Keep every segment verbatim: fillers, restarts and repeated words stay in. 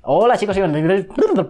Hola chicos y bienvenidos.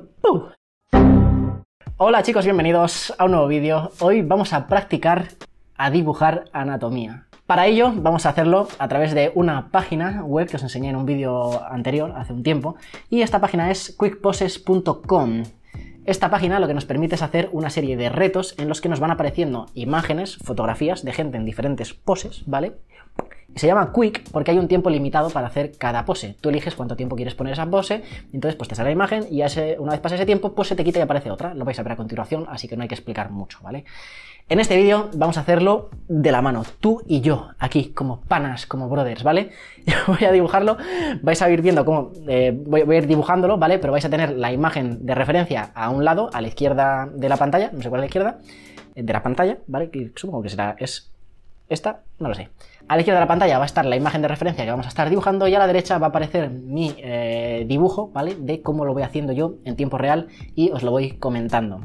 Hola chicos, bienvenidos a un nuevo vídeo. Hoy vamos a practicar a dibujar anatomía. Para ello vamos a hacerlo a través de una página web que os enseñé en un vídeo anterior, hace un tiempo, y esta página es quick poses punto com. Esta página lo que nos permite es hacer una serie de retos en los que nos van apareciendo imágenes, fotografías de gente en diferentes poses, ¿vale? Se llama Quick porque hay un tiempo limitado para hacer cada pose. Tú eliges cuánto tiempo quieres poner esa pose, y entonces pues te sale la imagen y ese, una vez pasa ese tiempo, pues se te quita y aparece otra. Lo vais a ver a continuación, así que no hay que explicar mucho, ¿vale? En este vídeo vamos a hacerlo de la mano, tú y yo, aquí, como panas, como brothers, ¿vale? Yo voy a dibujarlo, vais a ir viendo cómo eh, voy, voy a ir dibujándolo, ¿vale? Pero vais a tener la imagen de referencia a un lado, a la izquierda de la pantalla, no sé cuál es la izquierda, de la pantalla, ¿vale? Que supongo que será, es esta, no lo sé. A la izquierda de la pantalla va a estar la imagen de referencia que vamos a estar dibujando y a la derecha va a aparecer mi eh, dibujo, ¿vale? De cómo lo voy haciendo yo en tiempo real y os lo voy comentando.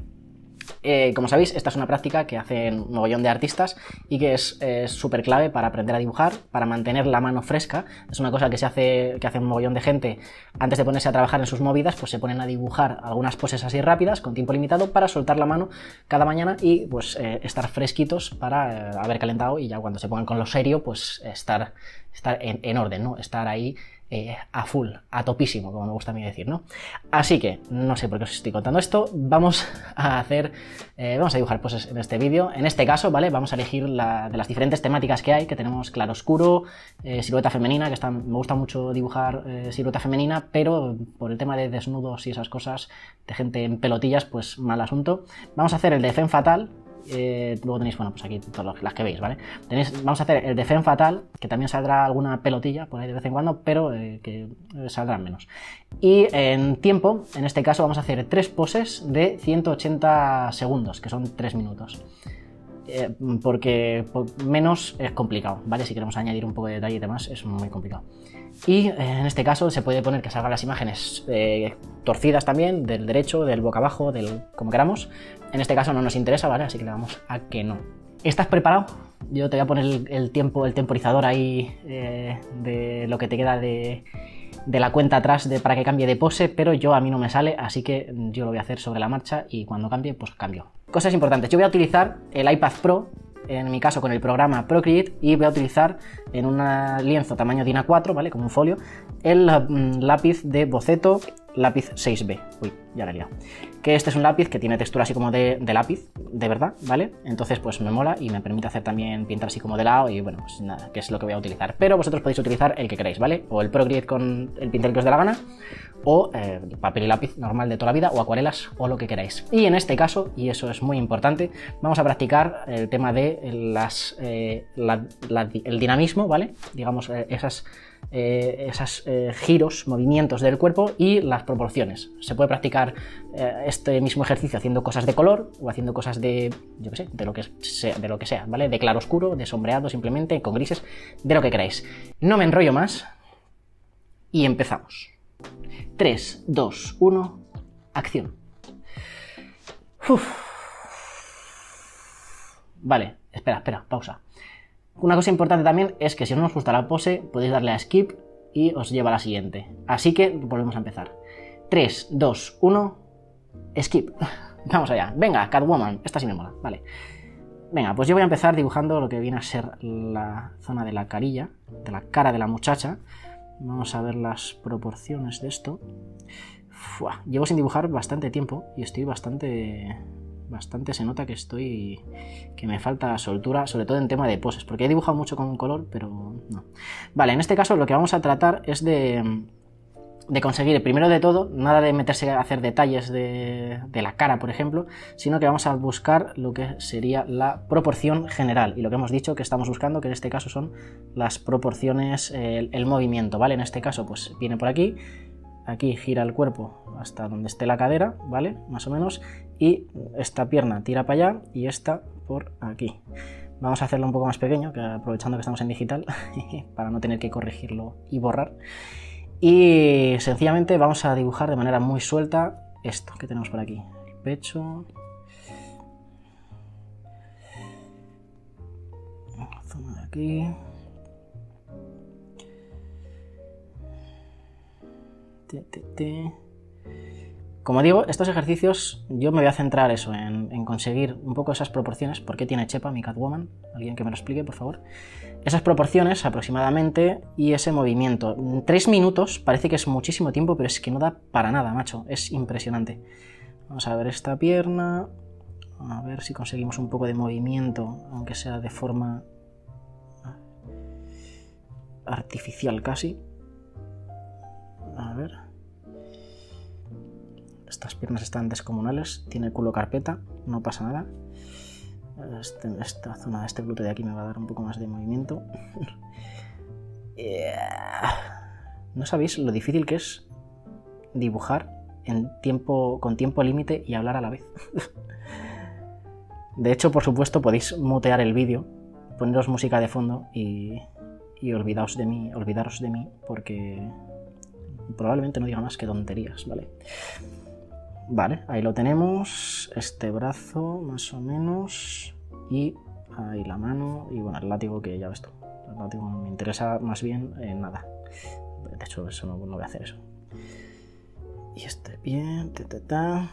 Eh, como sabéis, esta es una práctica que hacen un mogollón de artistas y que es súper clave para aprender a dibujar, para mantener la mano fresca. Es una cosa que se hace, que hace un mogollón de gente antes de ponerse a trabajar en sus movidas, pues se ponen a dibujar algunas poses así rápidas, con tiempo limitado, para soltar la mano cada mañana y pues eh, estar fresquitos para eh, haber calentado y ya cuando se pongan con lo serio, pues estar, estar en, en orden, ¿no? Estar ahí Eh, a full, a topísimo, como me gusta a mí decir, ¿no? Así que, no sé por qué os estoy contando esto, vamos a hacer, eh, vamos a dibujar poses en este vídeo. En este caso, ¿vale? Vamos a elegir la, de las diferentes temáticas que hay, que tenemos claroscuro, eh, silueta femenina, que está, me gusta mucho dibujar eh, silueta femenina, pero por el tema de desnudos y esas cosas, de gente en pelotillas, pues mal asunto. Vamos a hacer el de femme fatale. Eh, luego tenéis, bueno, pues aquí todas las que veis, ¿vale? Tenéis, vamos a hacer el de femme fatale, que también saldrá alguna pelotilla por ahí de vez en cuando, pero eh, que saldrán menos. Y en tiempo, en este caso, vamos a hacer tres poses de ciento ochenta segundos, que son tres minutos. Eh, porque por menos es complicado, ¿vale? Si queremos añadir un poco de detalle y demás, es muy complicado. Y eh, en este caso se puede poner que salgan las imágenes eh, torcidas también, del derecho, del boca abajo, del como queramos. En este caso no nos interesa, ¿vale? Así que le damos a que no. ¿Estás preparado? Yo te voy a poner el, el tiempo, el temporizador ahí eh, de lo que te queda de, de la cuenta atrás de, para que cambie de pose, pero yo a mí no me sale, así que yo lo voy a hacer sobre la marcha y cuando cambie, pues cambio. Cosas importantes, yo voy a utilizar el iPad Pro, en mi caso con el programa Procreate, y voy a utilizar en un lienzo tamaño DIN A cuatro, ¿vale? Como un folio, el mm, lápiz de boceto, lápiz seis B. Uy, ya la he liado. Que este es un lápiz que tiene textura así como de, de lápiz, de verdad, ¿vale? Entonces pues me mola y me permite hacer también pintar así como de lado y bueno, pues nada, que es lo que voy a utilizar. Pero vosotros podéis utilizar el que queráis, ¿vale? O el Procreate con el pincel que os dé la gana, o eh, papel y lápiz normal de toda la vida, o acuarelas, o lo que queráis. Y en este caso, y eso es muy importante, vamos a practicar el tema de las, eh, la, la, el dinamismo, ¿vale? Digamos, eh, esas, eh, esas eh, giros, movimientos del cuerpo y las proporciones. Se puede practicar eh, este mismo ejercicio haciendo cosas de color o haciendo cosas de, yo qué sé, de lo que sea, de lo que sea, ¿vale? De claro oscuro, de sombreado simplemente, con grises, de lo que queráis. No me enrollo más y empezamos. tres, dos, uno, acción. Uf. Vale, espera, espera, pausa. Una cosa importante también es que si no os gusta la pose, podéis darle a skip y os lleva a la siguiente. Así que volvemos a empezar. tres, dos, uno, skip. Vamos allá. Venga, Catwoman. Esta sí me mola, vale. Venga, pues yo voy a empezar dibujando lo que viene a ser la zona de la carilla, de la cara de la muchacha. Vamos a ver las proporciones de esto. Fua, llevo sin dibujar bastante tiempo y estoy bastante... Bastante se nota que estoy... que me falta soltura, sobre todo en tema de poses, porque he dibujado mucho con color, pero no. Vale, en este caso lo que vamos a tratar es de... de conseguir, primero de todo, nada de meterse a hacer detalles de, de la cara, por ejemplo, sino que vamos a buscar lo que sería la proporción general, y lo que hemos dicho que estamos buscando, que en este caso son las proporciones, el, el movimiento, ¿vale? En este caso, pues viene por aquí, aquí gira el cuerpo hasta donde esté la cadera, ¿vale? Más o menos, y esta pierna tira para allá y esta por aquí. Vamos a hacerlo un poco más pequeño, que aprovechando que estamos en digital, para no tener que corregirlo y borrar. Y sencillamente vamos a dibujar de manera muy suelta esto que tenemos por aquí. El pecho. La zona de aquí. Te, te, te. Como digo, estos ejercicios yo me voy a centrar eso, en, en conseguir un poco esas proporciones. ¿Por qué tiene chepa mi Catwoman? ¿Alguien que me lo explique, por favor? Esas proporciones aproximadamente y ese movimiento. Tres minutos parece que es muchísimo tiempo, pero es que no da para nada, macho. Es impresionante. Vamos a ver esta pierna. A ver si conseguimos un poco de movimiento, aunque sea de forma artificial casi. A ver. Estas piernas están descomunales, tiene culo carpeta, no pasa nada. Este, esta zona de este glúteo de aquí me va a dar un poco más de movimiento. Yeah. ¿No sabéis lo difícil que es dibujar en tiempo, con tiempo límite y hablar a la vez? De hecho, por supuesto, podéis mutear el vídeo, poneros música de fondo y, y olvidaos de mí, olvidaros de mí, porque probablemente no diga más que tonterías, ¿vale? Vale, ahí lo tenemos, este brazo más o menos, y ahí la mano, y bueno, el látigo que ya ves tú, el látigo me interesa más bien eh, nada, de hecho eso no, no voy a hacer eso. Y este bien, ta, ta, ta.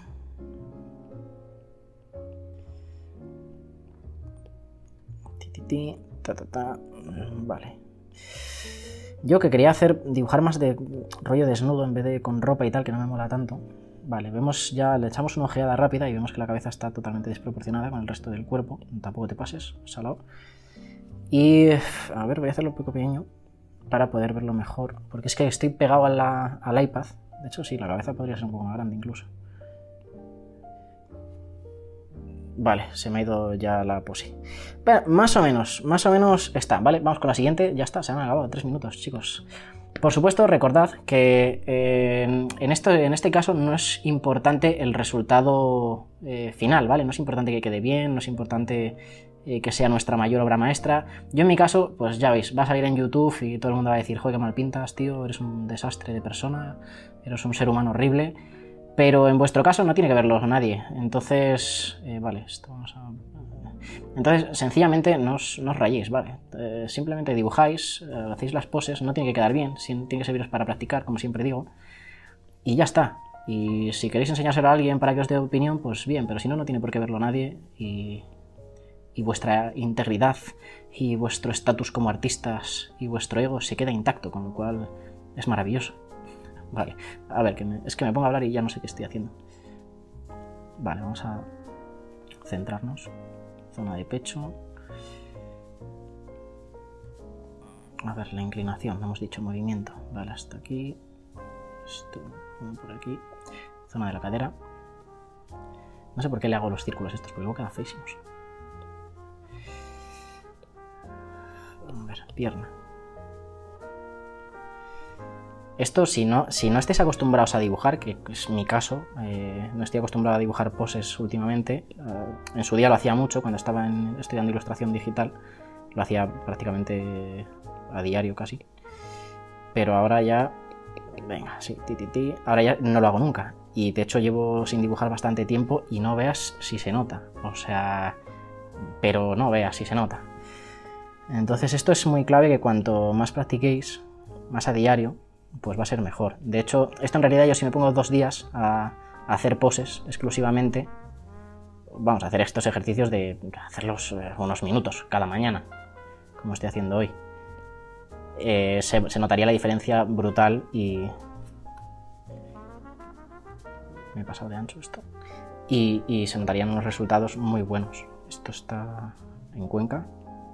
Ti, ti, ti, ta, ta, ta. Vale. Yo que quería hacer, dibujar más de rollo desnudo en vez de con ropa y tal, que no me mola tanto. Vale, vemos ya, le echamos una ojeada rápida y vemos que la cabeza está totalmente desproporcionada con el resto del cuerpo. Tampoco te pases, salado. Y, a ver, voy a hacerlo un poco pequeño para poder verlo mejor. Porque es que estoy pegado a la, al iPad. De hecho, sí, la cabeza podría ser un poco más grande incluso. Vale, se me ha ido ya la pose. Pero más o menos, más o menos está. Vale, vamos con la siguiente. Ya está, se han acabado tres minutos, chicos. Por supuesto, recordad que eh, en, esto, en este caso no es importante el resultado eh, final, ¿vale? No es importante que quede bien, no es importante eh, que sea nuestra mayor obra maestra. Yo en mi caso, pues ya veis, va a salir en YouTube y todo el mundo va a decir, joder, qué mal pintas, tío, eres un desastre de persona, eres un ser humano horrible. Pero en vuestro caso no tiene que verlo nadie. Entonces, eh, vale, esto vamos a... Entonces, sencillamente, no os, no os rayéis, ¿vale? Eh, simplemente dibujáis, eh, hacéis las poses, no tiene que quedar bien, tiene que serviros para practicar, como siempre digo, y ya está. Y si queréis enseñárselo a alguien para que os dé opinión, pues bien, pero si no, no tiene por qué verlo nadie, y, y vuestra integridad y vuestro estatus como artistas y vuestro ego se queda intacto, con lo cual es maravilloso. Vale, a ver, que me, es que me pongo a hablar y ya no sé qué estoy haciendo. Vale, vamos a centrarnos. Zona de pecho. A ver, la inclinación, hemos dicho movimiento. Vale, hasta aquí. Esto, por aquí. Zona de la cadera. No sé por qué le hago los círculos estos, porque luego quedan feísimos. A ver, pierna. Esto, si no, si no estáis acostumbrados a dibujar, que es mi caso, eh, no estoy acostumbrado a dibujar poses últimamente, eh, en su día lo hacía mucho, cuando estaba en, estudiando ilustración digital, lo hacía prácticamente a diario casi, pero ahora ya, venga, sí, ti, ti, ti, ahora ya no lo hago nunca, y de hecho llevo sin dibujar bastante tiempo y no veas si se nota, o sea, pero no veas si se nota. Entonces esto es muy clave, que cuanto más practiquéis, más a diario, pues va a ser mejor. De hecho, esto en realidad yo si me pongo dos días a, a hacer poses exclusivamente, vamos a hacer estos ejercicios de hacerlos eh, unos minutos cada mañana, como estoy haciendo hoy. Eh, se, se notaría la diferencia brutal y... Me he pasado de ancho esto. Y, y se notarían unos resultados muy buenos. Esto está en Cuenca.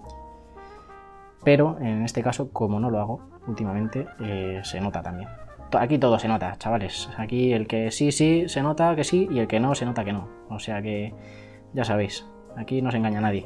Pero en este caso, como no lo hago últimamente, eh, se nota también. Aquí todo se nota, chavales. Aquí el que sí, sí, se nota que sí, y el que no, se nota que no. O sea que, ya sabéis, aquí no se engaña a nadie.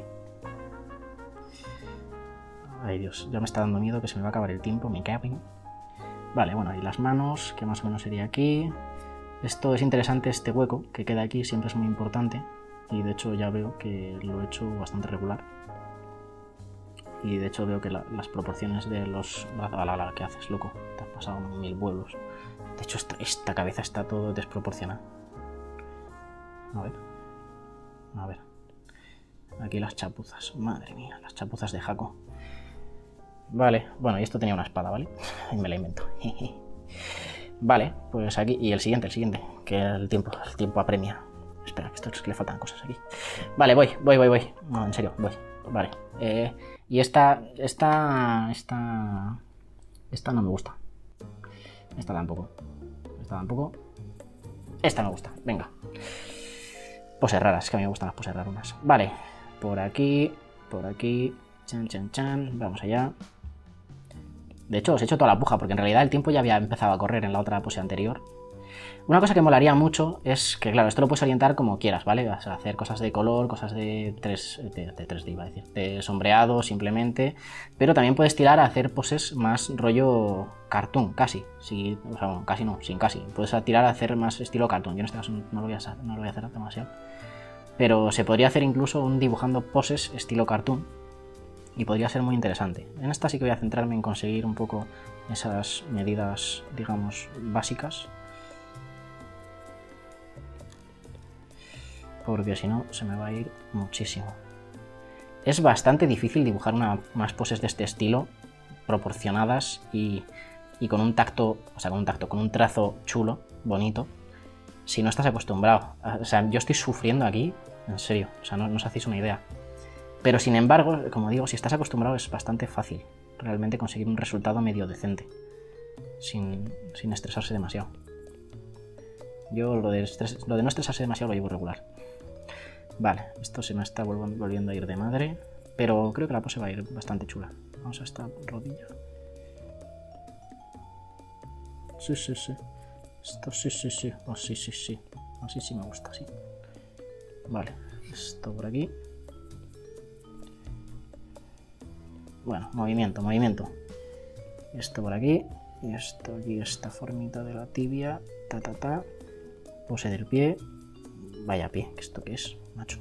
Ay Dios, ya me está dando miedo que se me va a acabar el tiempo, me cago en... Vale, bueno, y las manos, que más o menos sería aquí. Esto es interesante, este hueco que queda aquí siempre es muy importante. Y de hecho ya veo que lo he hecho bastante regular. Y de hecho veo que la, las proporciones de los brazos... A la, la, ¿qué haces, loco? Te has pasado mil vuelos. De hecho, esta, esta cabeza está todo desproporcionada. A ver. A ver. Aquí las chapuzas. Madre mía, las chapuzas de Jaco. Vale, bueno, y esto tenía una espada, ¿vale? Y me la invento. Vale, pues aquí, y el siguiente, el siguiente, que el tiempo, el tiempo apremia. Espera, que esto es que le faltan cosas aquí. Vale, voy, voy, voy, voy. No, en serio, voy. Vale. Eh, y esta, esta, esta, esta no me gusta. Esta tampoco. Esta tampoco. Esta me gusta, venga. Poses raras, es que a mí me gustan las poses raras. Vale, por aquí, por aquí. Chan, chan, chan. Vamos allá. De hecho, os he hecho toda la puja, porque en realidad el tiempo ya había empezado a correr en la otra pose anterior. Una cosa que molaría mucho es que, claro, esto lo puedes orientar como quieras, ¿vale? Vas a hacer cosas de color, cosas de, tres, de, de tres D, iba a decir, de sombreado simplemente, pero también puedes tirar a hacer poses más rollo cartoon, casi, si, o sea, bueno, casi no, sin casi. Puedes tirar a hacer más estilo cartoon, yo en este caso no lo voy a hacer, no lo voy a hacer demasiado, pero se podría hacer incluso un dibujando poses estilo cartoon y podría ser muy interesante. En esta sí que voy a centrarme en conseguir un poco esas medidas, digamos, básicas, porque si no se me va a ir muchísimo. Es bastante difícil dibujar una, unas poses de este estilo, proporcionadas y, y con un tacto, o sea, con un tacto, con un trazo chulo, bonito, si no estás acostumbrado. O sea, yo estoy sufriendo aquí, en serio, o sea, no, no os hacéis una idea. Pero sin embargo, como digo, si estás acostumbrado es bastante fácil realmente conseguir un resultado medio decente, sin, sin estresarse demasiado. Yo lo de, estres, lo de no estresarse demasiado lo llevo regular. Vale, esto se me está volviendo a ir de madre, pero creo que la pose va a ir bastante chula. Vamos a esta rodilla. Sí, sí, sí. Esto sí, sí, sí. Oh, sí, sí, sí. Así sí me gusta, sí. Vale, esto por aquí. Bueno, movimiento, movimiento. Esto por aquí. Y esto aquí, esta formita de la tibia. Ta, ta, ta. Pose del pie. Vaya pie, ¿esto qué es, macho?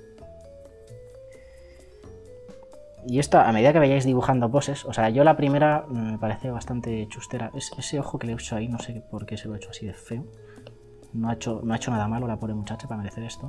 Y esto, a medida que vayáis dibujando poses, o sea, yo la primera me parece bastante chustera. Es, ese ojo que le he hecho ahí, no sé por qué se lo he hecho así de feo. No ha hecho, no ha hecho nada malo la pobre muchacha para merecer esto.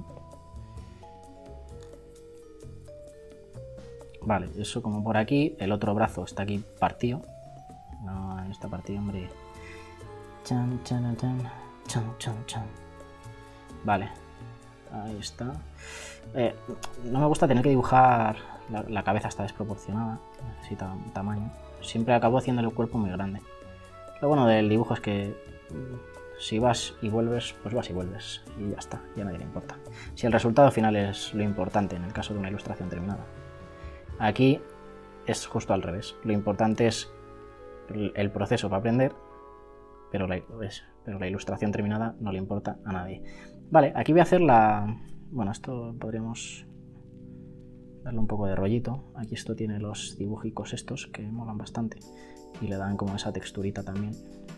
Vale, eso como por aquí. El otro brazo está aquí partido. No, en esta partida, hombre. Chan, chan, chan, chan, chan, chan. Vale. Ahí está. Eh, no me gusta tener que dibujar... La, la cabeza está desproporcionada. Necesita un tamaño. Siempre acabo haciendo el cuerpo muy grande. Lo bueno del dibujo es que... Si vas y vuelves, pues vas y vuelves. Y ya está. Ya a nadie le importa. Si el resultado final es lo importante en el caso de una ilustración terminada. Aquí es justo al revés. Lo importante es el proceso para aprender, pero la, pero la ilustración terminada no le importa a nadie. Vale, aquí voy a hacer la... Bueno, esto podríamos darle un poco de rollito. Aquí esto tiene los dibujicos estos que molan bastante y le dan como esa texturita también.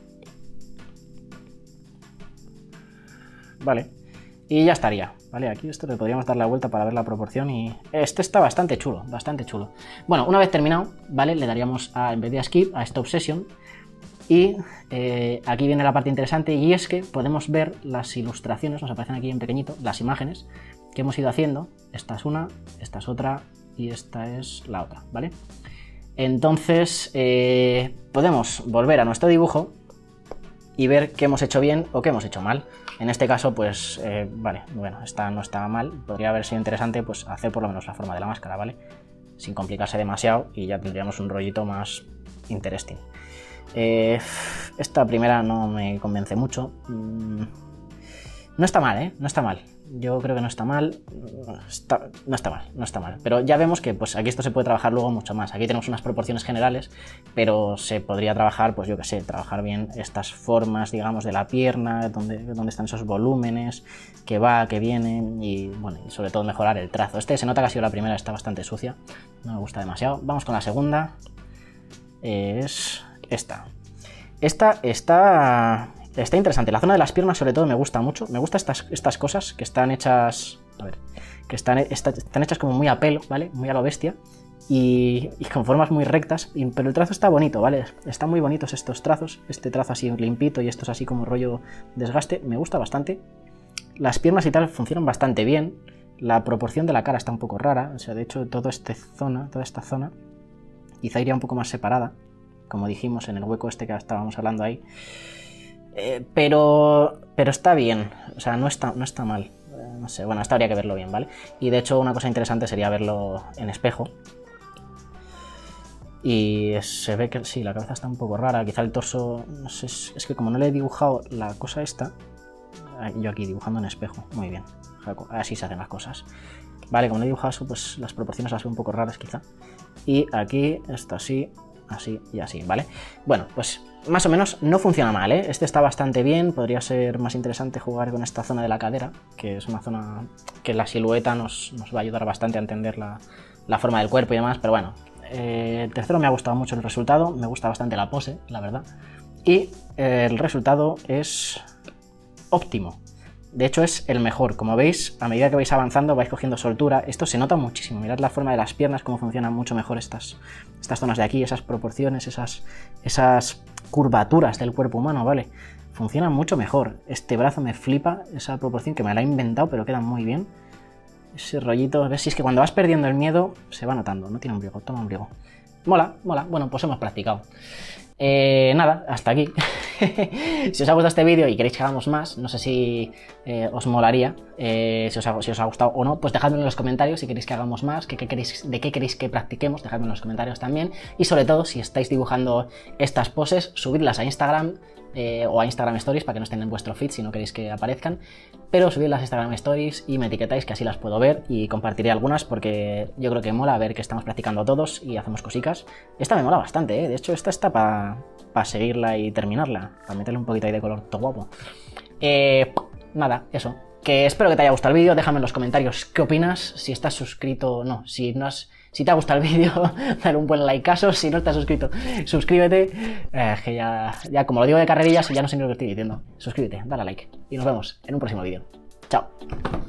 Vale. Y ya estaría, ¿vale? Aquí esto le podríamos dar la vuelta para ver la proporción y... Este está bastante chulo, bastante chulo. Bueno, una vez terminado, ¿vale? Le daríamos a, en vez de a Skip, a Stop Session. Y eh, aquí viene la parte interesante y es que podemos ver las ilustraciones, nos aparecen aquí en pequeñito, las imágenes que hemos ido haciendo. Esta es una, esta es otra y esta es la otra, ¿vale? Entonces, eh, podemos volver a nuestro dibujo y ver qué hemos hecho bien o qué hemos hecho mal. En este caso, pues, eh, vale, bueno, esta no está mal. Podría haber sido interesante, pues, hacer por lo menos la forma de la máscara, ¿vale? Sin complicarse demasiado y ya tendríamos un rollito más interesting. Eh, esta primera no me convence mucho. Mm, no está mal, ¿eh? No está mal. Yo creo que no está mal. Está, no está mal, no está mal. Pero ya vemos que pues aquí esto se puede trabajar luego mucho más. Aquí tenemos unas proporciones generales, pero se podría trabajar, pues yo qué sé, trabajar bien estas formas, digamos, de la pierna, donde, donde están esos volúmenes, que va, que viene, y bueno, y sobre todo mejorar el trazo. Este se nota que ha sido la primera, está bastante sucia, no me gusta demasiado. Vamos con la segunda. Es esta. Esta está... Está interesante, la zona de las piernas sobre todo me gusta mucho, me gustan estas, estas cosas que están hechas, a ver, que están, está, están hechas como muy a pelo, ¿vale? Muy a lo bestia y, y con formas muy rectas, y, pero el trazo está bonito, ¿vale? Están muy bonitos estos trazos, este trazo así limpito y estos así como rollo desgaste, me gusta bastante. Las piernas y tal funcionan bastante bien, la proporción de la cara está un poco rara, o sea, de hecho toda esta zona, toda esta zona quizá iría un poco más separada, como dijimos en el hueco este que estábamos hablando ahí. eh, pero, pero está bien, o sea, no está, no está mal. Eh, no sé, bueno, esto habría que verlo bien, ¿vale? Y de hecho una cosa interesante sería verlo en espejo. Y se ve que sí, la cabeza está un poco rara, quizá el torso, no sé, es que como no le he dibujado la cosa esta, yo aquí dibujando en espejo, muy bien, así se hacen las cosas. Vale, como no he dibujado eso, pues las proporciones las veo un poco raras quizá. Y aquí, esto así, así y así, ¿vale? Bueno, pues más o menos no funciona mal, ¿eh? Este está bastante bien, podría ser más interesante jugar con esta zona de la cadera, que es una zona que la silueta nos, nos va a ayudar bastante a entender la, la forma del cuerpo y demás, pero bueno. Eh, el tercero me ha gustado mucho el resultado, me gusta bastante la pose, la verdad. Y eh, el resultado es óptimo. De hecho es el mejor. Como veis, a medida que vais avanzando vais cogiendo soltura. Esto se nota muchísimo. Mirad la forma de las piernas, cómo funcionan mucho mejor estas, estas zonas de aquí, esas proporciones, esas, esas curvaturas del cuerpo humano, ¿vale? Funcionan mucho mejor. Este brazo me flipa, esa proporción que me la he inventado, pero queda muy bien. Ese rollito, ves, si es que cuando vas perdiendo el miedo se va notando, no tiene ombligo, toma ombligo. Mola, mola, bueno, pues hemos practicado. Eh, nada, hasta aquí. Si os ha gustado este vídeo y queréis que hagamos más, no sé si eh, os molaría, eh, si, os ha, si os ha gustado o no, pues dejadme en los comentarios si queréis que hagamos más, que, que queréis, de qué queréis que practiquemos, dejadme en los comentarios también. Y sobre todo, si estáis dibujando estas poses, subidlas a Instagram, Eh, o a Instagram Stories para que no estén en vuestro feed si no queréis que aparezcan, pero subid las Instagram Stories y me etiquetáis que así las puedo ver y compartiré algunas porque yo creo que mola ver que estamos practicando todos y hacemos cositas. Esta me mola bastante, ¿eh? De hecho esta está para pa seguirla y terminarla, para meterle un poquito ahí de color todo guapo. Eh, nada, eso, que espero que te haya gustado el vídeo, déjame en los comentarios qué opinas, si estás suscrito o no, si no has... Si te ha gustado el vídeo, dale un buen likeazo. Si no estás suscrito, suscríbete. Eh, que ya, ya, como lo digo de carrerillas, ya no sé ni lo que estoy diciendo. Suscríbete, dale a like. Y nos vemos en un próximo vídeo. Chao.